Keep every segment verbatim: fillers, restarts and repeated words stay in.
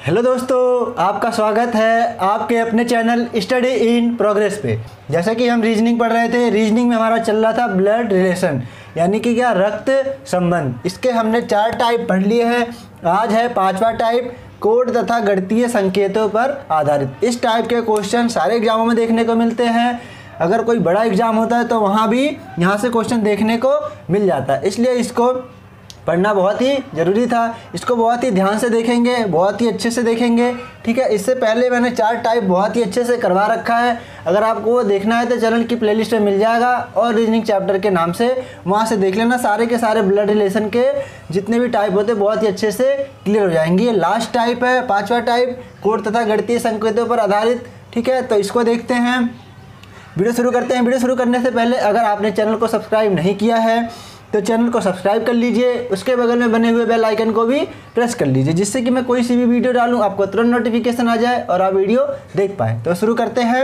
Hello दोस्तों, आपका स्वागत है आपके अपने चैनल स्टडी इन प्रोग्रेस पे। जैसा कि हम रीजनिंग पढ़ रहे थे, रीजनिंग में हमारा चल रहा था ब्लड रिलेशन, यानी कि क्या, रक्त संबंध। इसके हमने चार टाइप पढ़ लिए हैं। आज है पांचवा टाइप, कोड तथा गणितीय संकेतों पर आधारित। इस टाइप के क्वेश्चन सारे एग्जामों में देखने को मिलते हैं। अगर कोई बड़ा एग्जाम होता है तो वहाँ भी यहाँ से क्वेश्चन देखने को मिल जाता है, इसलिए इसको पढ़ना बहुत ही ज़रूरी था। इसको बहुत ही ध्यान से देखेंगे, बहुत ही अच्छे से देखेंगे, ठीक है। इससे पहले मैंने चार टाइप बहुत ही अच्छे से करवा रखा है। अगर आपको वो देखना है तो चैनल की प्लेलिस्ट में मिल जाएगा, और रीजनिंग चैप्टर के नाम से वहाँ से देख लेना। सारे के सारे ब्लड रिलेशन के जितने भी टाइप होते हैं बहुत ही अच्छे से क्लियर हो जाएंगे। ये लास्ट टाइप है, पाँचवा टाइप, कोड तथा गणितीय संकेतों पर आधारित, ठीक है। तो इसको देखते हैं, वीडियो शुरू करते हैं। वीडियो शुरू करने से पहले अगर आपने चैनल को सब्सक्राइब नहीं किया है तो चैनल को सब्सक्राइब कर लीजिए, उसके बगल में बने हुए बेल आइकन को भी प्रेस कर लीजिए, जिससे कि मैं कोई सी भी वीडियो डालूं आपको तुरंत नोटिफिकेशन आ जाए और आप वीडियो देख पाएँ। तो शुरू करते हैं।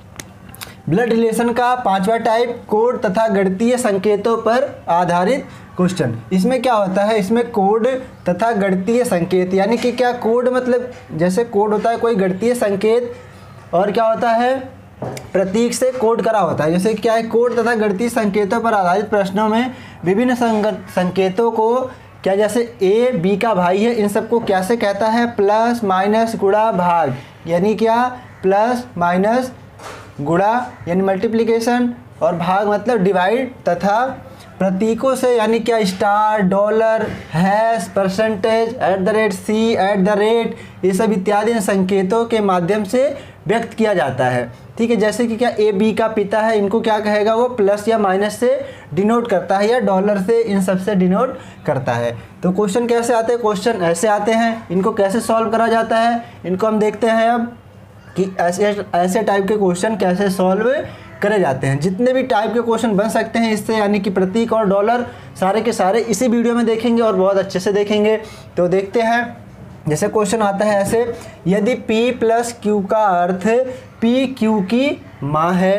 ब्लड रिलेशन का पांचवा टाइप, कोड तथा गणितीय संकेतों पर आधारित क्वेश्चन। इसमें क्या होता है, इसमें कोड तथा गणितीय संकेत, यानी कि क्या, कोड मतलब जैसे कोड होता है कोई गणितीय संकेत, और क्या होता है, प्रतीक से कोड करा होता है। जैसे क्या है, कोड तथा गणितीय संकेतों पर आधारित प्रश्नों में विभिन्न संकेतों को क्या, जैसे ए बी का भाई है, इन सबको कैसे कहता है, प्लस माइनस गुणा भाग, यानी क्या, प्लस माइनस गुणा यानी मल्टीप्लिकेशन, और भाग मतलब डिवाइड, तथा प्रतीकों से यानी क्या, star, dollar, hash, percentage, at the rate, C, at the rate, ये सब इत्यादि संकेतों के माध्यम से व्यक्त किया जाता है, ठीक है। जैसे कि क्या, ए बी का पिता है, इनको क्या कहेगा, वो प्लस या माइनस से डिनोट करता है, या डॉलर से, इन सब से डिनोट करता है। तो क्वेश्चन कैसे आते हैं, क्वेश्चन ऐसे आते हैं। इनको कैसे सॉल्व करा जाता है, इनको हम देखते हैं अब कि ऐसे ऐसे टाइप के क्वेश्चन कैसे सॉल्व करे जाते हैं। जितने भी टाइप के क्वेश्चन बन सकते हैं इससे, यानी कि प्रतीक और डॉलर, सारे के सारे इसी वीडियो में देखेंगे और बहुत अच्छे से देखेंगे। तो देखते हैं। जैसे क्वेश्चन आता है ऐसे, यदि P प्लस क्यू का अर्थ P क्यू की माँ है,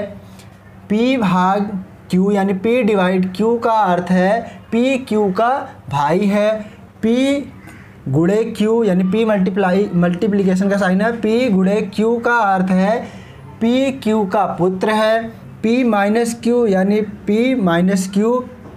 P भाग Q यानी P डिवाइड Q का अर्थ है P क्यू का भाई है, P गुणे Q यानी P मल्टीप्लाई मल्टीप्लिकेशन का साइन है, P गुणे Q का अर्थ है P क्यू का पुत्र है, P माइनस Q यानी P माइनस Q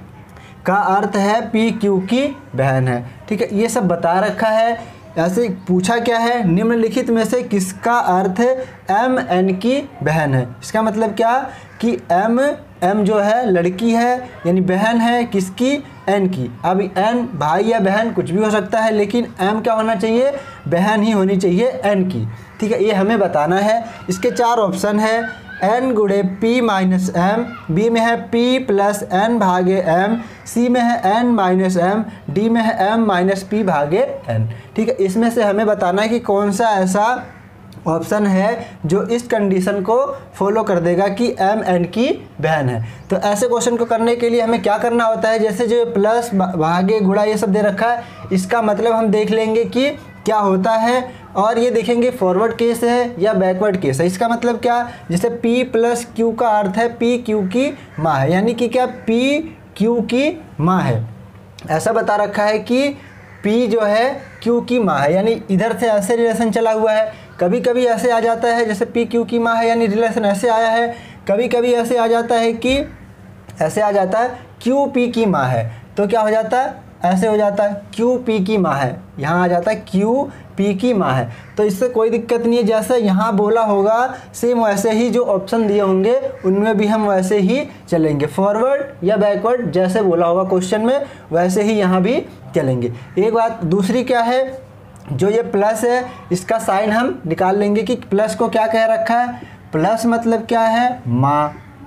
का अर्थ है P क्यू की बहन है, ठीक है। ये सब बता रखा है। ऐसे पूछा क्या है, निम्नलिखित में से किसका अर्थ एम एन की बहन है। इसका मतलब क्या कि एम एम जो है लड़की है, यानी बहन है किसकी, एन की। अब एन भाई या बहन कुछ भी हो सकता है, लेकिन एम क्या होना चाहिए, बहन ही होनी चाहिए एन की, ठीक है। ये हमें बताना है। इसके चार ऑप्शन है, एन गुणे पी माइनस एम, बी में है पी प्लस एन भागे एम, सी में है एन माइनस एम, डी में है एम माइनस पी भागे एन, ठीक है। इसमें से हमें बताना है कि कौन सा ऐसा ऑप्शन है जो इस कंडीशन को फॉलो कर देगा कि एम एन की बहन है। तो ऐसे क्वेश्चन को करने के लिए हमें क्या करना होता है, जैसे जो प्लस भागे गुणा ये सब दे रखा है, इसका मतलब हम देख लेंगे कि क्या होता है, और ये देखेंगे फॉरवर्ड केस है या बैकवर्ड केस है। इसका मतलब क्या, जैसे P प्लस Q का अर्थ है P Q की माँ है, यानी कि क्या, P Q की माँ है। ऐसा बता रखा है कि P जो है Q की माँ है, यानी इधर से ऐसे रिलेशन चला हुआ है। कभी कभी ऐसे आ जाता है जैसे P Q की माँ है, यानी रिलेशन ऐसे आया है। कभी कभी ऐसे आ जाता है कि ऐसे आ जाता है Q P की माँ है, तो क्या हो जाता है, ऐसे हो जाता है Q P की माँ है, यहाँ आ जाता है Q P की माँ है। तो इससे कोई दिक्कत नहीं है, जैसे यहाँ बोला होगा सेम वैसे ही जो ऑप्शन दिए होंगे उनमें भी हम वैसे ही चलेंगे, फॉरवर्ड या बैकवर्ड जैसे बोला होगा क्वेश्चन में वैसे ही यहाँ भी चलेंगे। एक बात दूसरी क्या है, जो ये प्लस है इसका साइन हम निकाल लेंगे कि प्लस को क्या कह रखा है, प्लस मतलब क्या है, माँ,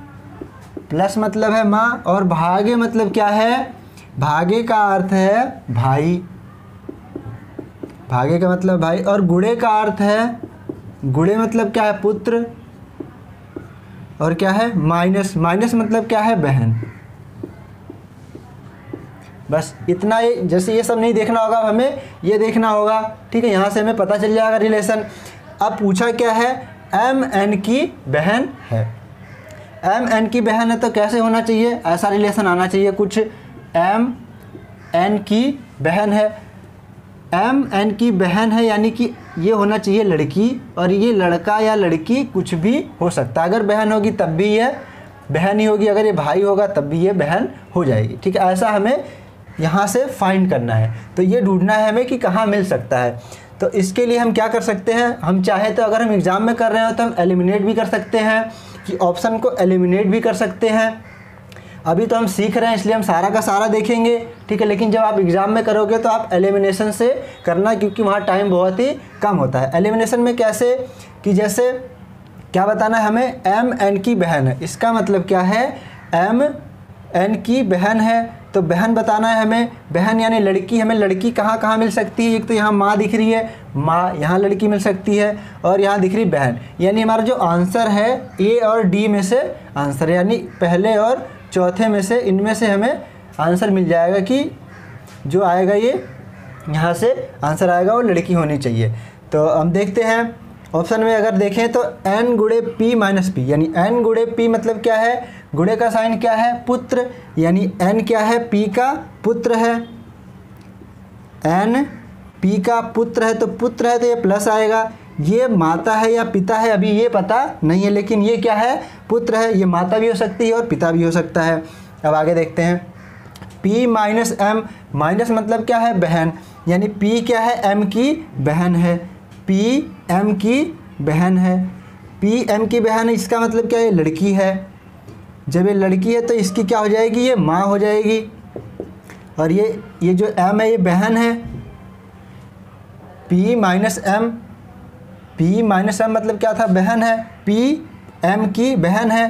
प्लस मतलब है माँ, और भागे मतलब क्या है, भागे का अर्थ है भाई, भागे का मतलब भाई, और गुणे का अर्थ है, गुणे मतलब क्या है, पुत्र, और क्या है, माइनस, माइनस मतलब क्या है, बहन। बस इतना ही। जैसे ये सब नहीं देखना होगा, हमें ये देखना होगा, ठीक है। यहाँ से हमें पता चल जाएगा रिलेशन। अब पूछा क्या है, एम एन की बहन है। एम एन की बहन है तो कैसे होना चाहिए, ऐसा रिलेशन आना चाहिए कुछ, एम एन की बहन है, एम एन की बहन है, यानी कि ये होना चाहिए लड़की, और ये लड़का या लड़की कुछ भी हो सकता है। अगर बहन होगी तब भी ये बहन ही होगी, अगर ये भाई होगा तब भी ये बहन हो जाएगी। ठीक है, ऐसा हमें यहाँ से फाइंड करना है। तो ये ढूंढना है हमें कि कहाँ मिल सकता है। तो इसके लिए हम क्या कर सकते हैं, हम चाहे तो अगर हम एग्ज़ाम में कर रहे हो तो हम एलिमिनेट भी कर सकते हैं, कि ऑप्शन को एलिमिनेट भी कर सकते हैं। अभी तो हम सीख रहे हैं इसलिए हम सारा का सारा देखेंगे, ठीक है। लेकिन जब आप एग्ज़ाम में करोगे तो आप एलिमिनेशन से करना, क्योंकि वहाँ टाइम बहुत ही कम होता है। एलिमिनेशन में कैसे, कि जैसे क्या बताना है हमें, एम एन की बहन है, इसका मतलब क्या है, एम एन की बहन है, तो बहन बताना है हमें। बहन यानी लड़की, हमें लड़की कहाँ कहाँ मिल सकती है, एक तो यहाँ माँ दिख रही है, माँ, यहाँ लड़की मिल सकती है, और यहाँ दिख रही बहन। यानी हमारा जो आंसर है ए और डी में से आंसर, यानी पहले और चौथे में से, इनमें से हमें आंसर मिल जाएगा, कि जो आएगा ये यहाँ से आंसर आएगा वो लड़की होनी चाहिए। तो हम देखते हैं ऑप्शन में अगर देखें तो एन गुड़े पी माइनस पी, यानी एन गुड़े पी मतलब क्या है, गुड़े का साइन क्या है, पुत्र, यानी एन क्या है, पी का पुत्र है, एन पी का पुत्र है, तो पुत्र है तो ये प्लस आएगा। ये माता है या पिता है अभी ये पता नहीं है, लेकिन ये क्या है, पुत्र है, ये माता भी हो सकती है और पिता भी हो सकता है। अब आगे देखते हैं, P माइनस एम, माइनस मतलब क्या है, बहन, यानी P क्या है, M की बहन है, P M की बहन है, P M की बहन है, इसका मतलब क्या है, लड़की है। जब ये लड़की है तो इसकी क्या हो जाएगी, ये माँ हो जाएगी, और ये ये जो M है ये बहन है। P minus M, P minus M मतलब क्या था, बहन है, P M की बहन है,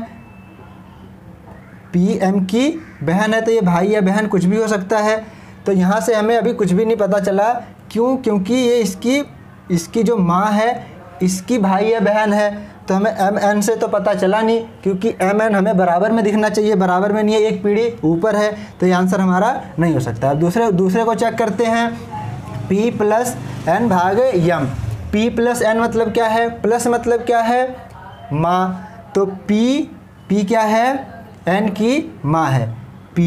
P M की बहन है, तो ये भाई या बहन कुछ भी हो सकता है। तो यहाँ से हमें अभी कुछ भी नहीं पता चला, क्यों, क्योंकि ये इसकी इसकी जो माँ है इसकी भाई या बहन है, तो हमें एम एन से तो पता चला नहीं, क्योंकि एम एन हमें बराबर में दिखना चाहिए, बराबर में नहीं है, एक पीढ़ी ऊपर है, तो ये आंसर हमारा नहीं हो सकता। अब दूसरे दूसरे को चेक करते हैं, P प्लस एन भागे यम, P प्लस एन मतलब क्या है, प्लस मतलब क्या है, माँ, तो P P क्या है, एन की माँ है, P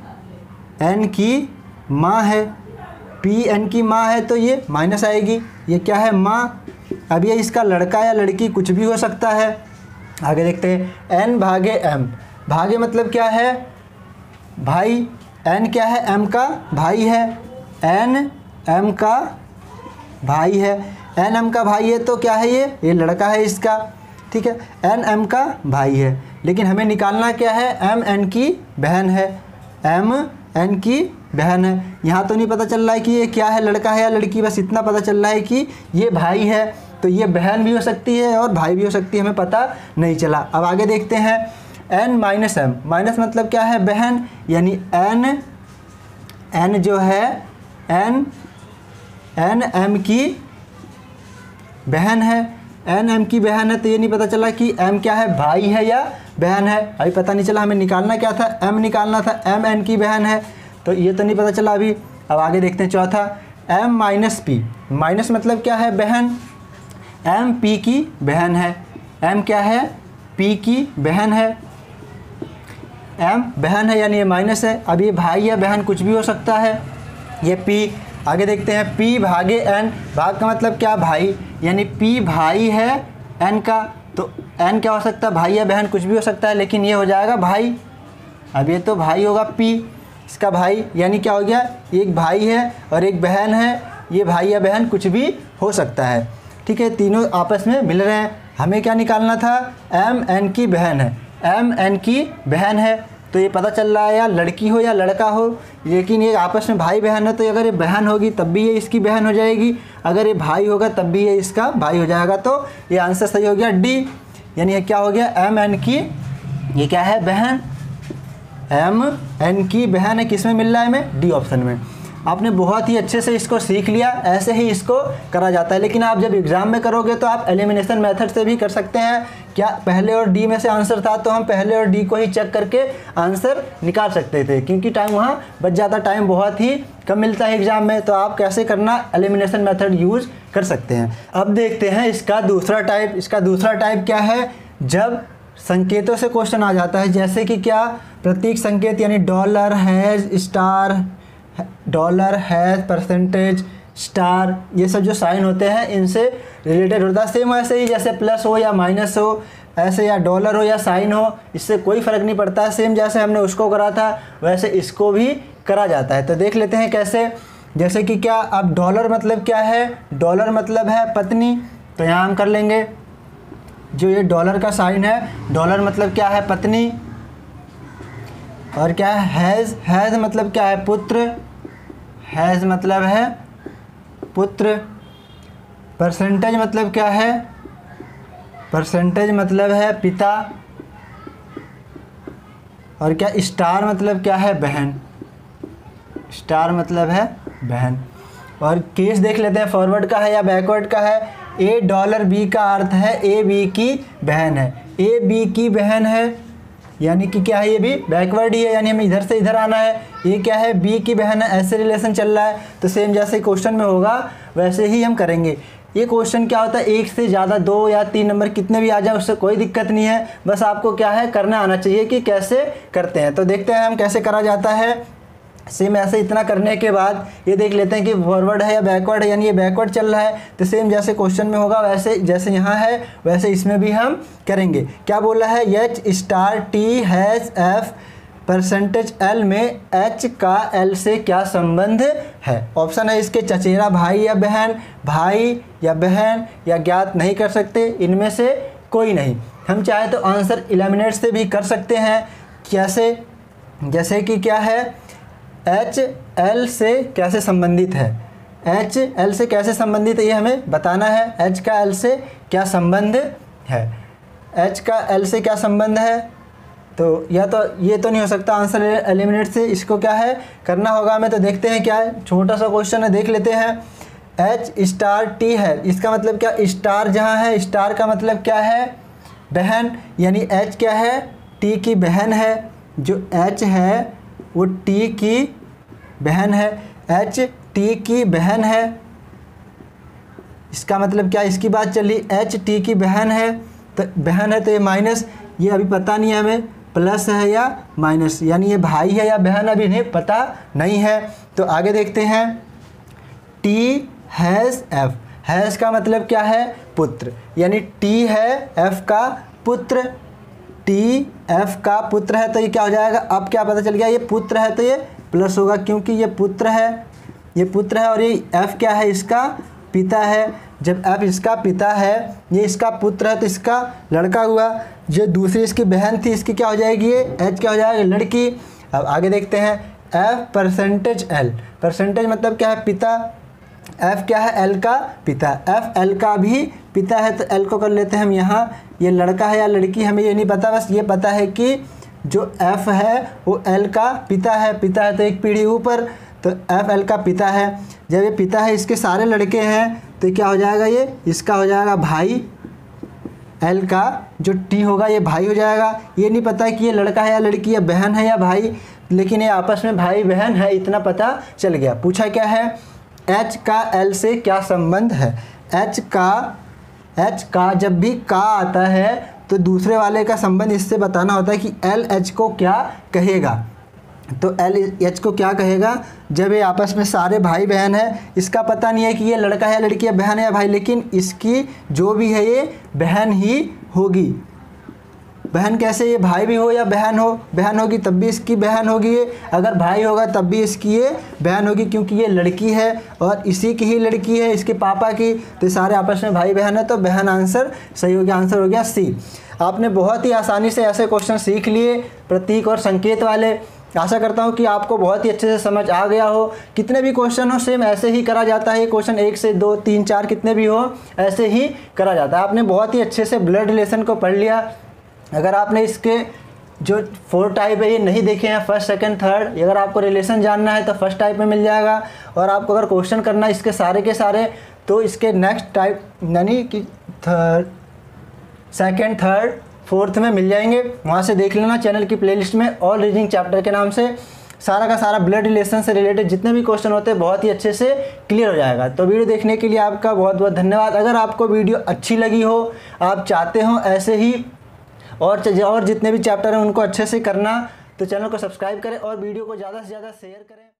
एन की माँ है, P एन की माँ है, तो ये माइनस आएगी, ये क्या है, माँ। अब ये इसका लड़का या लड़की कुछ भी हो सकता है। आगे देखते हैं, एन भागे एम, भागे मतलब क्या है, भाई, एन क्या है, एम का भाई है, एन एम का भाई है, एन एम का भाई है, तो क्या है, ये ये लड़का है इसका, ठीक है, एन एम का भाई है। लेकिन हमें निकालना क्या है, एम एन की बहन है, एम एन की बहन है। यहाँ तो नहीं पता चल रहा है कि ये क्या है, लड़का है या लड़की, बस इतना पता चल रहा है कि ये भाई है, तो ये बहन भी हो सकती है और भाई भी हो सकती है, हमें पता नहीं चला। अब आगे देखते हैं, एन माइनस एम, माइनस मतलब क्या है, बहन, यानी एन एन जो है एन एन एम की बहन है, एन एम की बहन है, तो ये नहीं पता चला कि एम क्या है, भाई है या बहन है, अभी पता नहीं चला। हमें निकालना क्या था, एम निकालना था, एम एन की बहन है, तो ये तो नहीं पता चला अभी। अब आगे देखते हैं चौथा, एम माइनस पी, माइनस मतलब क्या है, बहन, एम पी की बहन है, एम क्या है, पी की बहन है, एम बहन है यानी ये माइनस है। अब ये भाई या बहन कुछ भी हो सकता है, ये पी। आगे देखते हैं, पी भागे एन, भाग का मतलब क्या, भाई, यानी पी भाई है एन का, तो एन क्या हो सकता है, भाई या बहन कुछ भी हो सकता है, लेकिन ये हो जाएगा भाई। अब ये तो भाई होगा, पी इसका भाई, यानी क्या हो गया, एक भाई है और एक बहन है, ये भाई या बहन कुछ भी हो सकता है, ठीक है, तीनों आपस में मिल रहे हैं। हमें क्या निकालना था, एम एन की बहन है, एम एन की बहन है, तो ये पता चल रहा है या लड़की हो या लड़का हो, लेकिन ये आपस में भाई बहन है, तो अगर ये बहन होगी तब भी ये इसकी बहन हो जाएगी, अगर ये भाई होगा तब भी ये इसका भाई हो जाएगा, तो ये आंसर सही हो गया डी, यानी ये क्या हो गया, एम एन की, ये क्या है, बहन, एम एन की बहन है, किस में मिल रहा है हमें, डी ऑप्शन में। आपने बहुत ही अच्छे से इसको सीख लिया, ऐसे ही इसको करा जाता है, लेकिन आप जब एग्ज़ाम में करोगे तो आप एलिमिनेशन मेथड से भी कर सकते हैं। क्या पहले और डी में से आंसर था तो हम पहले और डी को ही चेक करके आंसर निकाल सकते थे, क्योंकि टाइम वहाँ बच जाता, टाइम बहुत ही कम मिलता है एग्ज़ाम में, तो आप कैसे करना एलिमिनेशन मेथड यूज़ कर सकते हैं। अब देखते हैं इसका दूसरा टाइप। इसका दूसरा टाइप क्या है, जब संकेतों से क्वेश्चन आ जाता है, जैसे कि क्या, प्रतीक संकेत, यानी dollar, hash, star, dollar, hash, percentage, star, ये सब जो साइन होते हैं इनसे रिलेटेड होता है। सेम वैसे ही जैसे प्लस हो या माइनस हो, ऐसे या डॉलर हो या साइन हो, इससे कोई फ़र्क नहीं पड़ता। सेम जैसे हमने उसको करा था वैसे इसको भी करा जाता है। तो देख लेते हैं कैसे। जैसे कि क्या, अब डॉलर मतलब क्या है, डॉलर मतलब है पत्नी, तो यहाँ हम कर लेंगे जो ये डॉलर का साइन है, डॉलर मतलब क्या है पत्नी। और क्या है हैज़, हैज़ मतलब क्या है पुत्र, हैज़ मतलब है पुत्र। परसेंटेज मतलब क्या है, परसेंटेज मतलब है पिता। और क्या स्टार मतलब क्या है बहन, स्टार मतलब है बहन। और केस देख लेते हैं, फॉरवर्ड का है या बैकवर्ड का है। ए डॉलर बी का अर्थ है ए बी की बहन है, ए बी की बहन है, यानी कि क्या है ये भी बैकवर्ड ही है, यानी हमें इधर से इधर आना है। ये क्या है बी की बहन है, ऐसे रिलेशन चल रहा है। तो सेम जैसे क्वेश्चन में होगा वैसे ही हम करेंगे। ये क्वेश्चन क्या होता है, एक से ज़्यादा दो या तीन नंबर कितने भी आ जाए उससे कोई दिक्कत नहीं है, बस आपको क्या है करना आना चाहिए कि कैसे करते हैं। तो देखते हैं हम कैसे करा जाता है। सेम ऐसे इतना करने के बाद ये देख लेते हैं कि फॉरवर्ड है या बैकवर्ड है, यानी ये बैकवर्ड चल रहा है। तो सेम जैसे क्वेश्चन में होगा वैसे जैसे यहाँ है वैसे इसमें भी हम करेंगे। क्या बोला है, H star T hash F percentage L में एच का एल से क्या संबंध है। ऑप्शन है इसके चचेरा भाई या बहन, भाई या बहन या ज्ञात नहीं कर सकते, इनमें से कोई नहीं। हम चाहे तो आंसर एलिमिनेट से भी कर सकते हैं। कैसे, जैसे कि क्या है एच एल से कैसे संबंधित है, एच एल से कैसे संबंधित है ये हमें बताना है। एच का एल से क्या संबंध है, एच का एल से क्या संबंध है। तो या तो ये तो नहीं हो सकता आंसर एलिमिनेट से, इसको क्या है करना होगा हमें। तो देखते हैं क्या है, छोटा सा क्वेश्चन है देख लेते हैं। एच स्टार टी है, इसका मतलब क्या, स्टार जहाँ है स्टार का मतलब क्या है बहन, यानी एच क्या है टी की बहन है। जो एच है वो टी की बहन है, एच टी की बहन है। इसका मतलब क्या, इसकी बात चली एच टी की बहन है, तो बहन है तो ये माइनस, ये अभी पता नहीं है हमें प्लस है या माइनस, यानी ये भाई है या बहन अभी नहीं पता नहीं है। तो आगे देखते हैं। टी हैज़ एफ, हैज़ का मतलब क्या है पुत्र, यानी टी है एफ का पुत्र, टी एफ का पुत्र है तो ये क्या हो जाएगा। अब क्या पता चल गया, ये पुत्र है तो ये प्लस होगा क्योंकि ये पुत्र है, ये पुत्र है। और ये एफ क्या है इसका पिता है। जब एफ इसका पिता है, ये इसका पुत्र है तो इसका लड़का हुआ। जो दूसरी इसकी बहन थी इसकी क्या हो जाएगी, ये एच क्या हो जाएगा लड़की। अब आगे देखते हैं। एफ परसेंटेज एल, परसेंटेज मतलब क्या है पिता, एफ क्या है एल का पिता, एफ एल का भी पिता है तो एल को कर लेते हैं हम यहाँ। ये लड़का है या लड़की हमें ये नहीं पता, बस ये पता है कि जो एफ है वो एल का पिता है, पिता है तो एक पीढ़ी ऊपर, तो एफ एल का पिता है। जब ये पिता है इसके सारे लड़के हैं तो क्या हो जाएगा, ये इसका हो जाएगा भाई, एल का जो टी होगा ये भाई हो जाएगा। ये नहीं पता है कि ये लड़का है या लड़की, या बहन है या भाई, लेकिन ये आपस में भाई बहन है इतना पता चल गया। पूछा क्या है, एच का एल से क्या संबंध है। एच का एच का जब भी का आता है तो दूसरे वाले का संबंध इससे बताना होता है कि एल एच को क्या कहेगा। तो एल एच को क्या कहेगा, जब ये आपस में सारे भाई बहन है, इसका पता नहीं है कि ये लड़का है या लड़की है, बहन है या भाई, लेकिन इसकी जो भी है ये बहन ही होगी। बहन कैसे, ये भाई भी हो या बहन हो, बहन होगी तब भी इसकी बहन होगी ये, अगर भाई होगा तब भी इसकी ये बहन होगी, क्योंकि ये लड़की है और इसी की ही लड़की है, इसके पापा की, तो सारे आपस में भाई बहन है, तो बहन आंसर सही हो गया। आंसर हो गया सी। आपने बहुत ही आसानी से ऐसे क्वेश्चन सीख लिए प्रतीक और संकेत वाले। आशा करता हूँ कि आपको बहुत ही अच्छे से समझ आ गया हो। कितने भी क्वेश्चन हो सेम ऐसे ही करा जाता है, क्वेश्चन एक से दो तीन चार कितने भी हो ऐसे ही करा जाता है। आपने बहुत ही अच्छे से ब्लड रिलेशन को पढ़ लिया। अगर आपने इसके जो फोर टाइप है ये नहीं देखे हैं, फर्स्ट सेकंड थर्ड, अगर आपको रिलेशन जानना है तो फर्स्ट टाइप में मिल जाएगा, और आपको अगर क्वेश्चन करना है इसके सारे के सारे तो इसके नेक्स्ट टाइप यानी कि थर्ड सेकंड थर्ड फोर्थ में मिल जाएंगे, वहाँ से देख लेना चैनल की प्लेलिस्ट में। ऑल रीजनिंग चैप्टर के नाम से सारा का सारा ब्लड रिलेशन से रिलेटेड जितने भी क्वेश्चन होते हैं बहुत ही अच्छे से क्लियर हो जाएगा। तो वीडियो देखने के लिए आपका बहुत बहुत धन्यवाद। अगर आपको वीडियो अच्छी लगी हो, आप चाहते हो ऐसे ही और और जितने भी चैप्टर हैं उनको अच्छे से करना, तो चैनल को सब्सक्राइब करें और वीडियो को ज़्यादा से ज़्यादा शेयर करें।